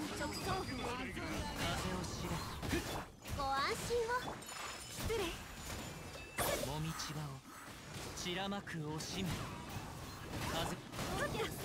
直送。風を知れ。 ご安心を。 失礼。 もみちばを散らまく惜しみ。風。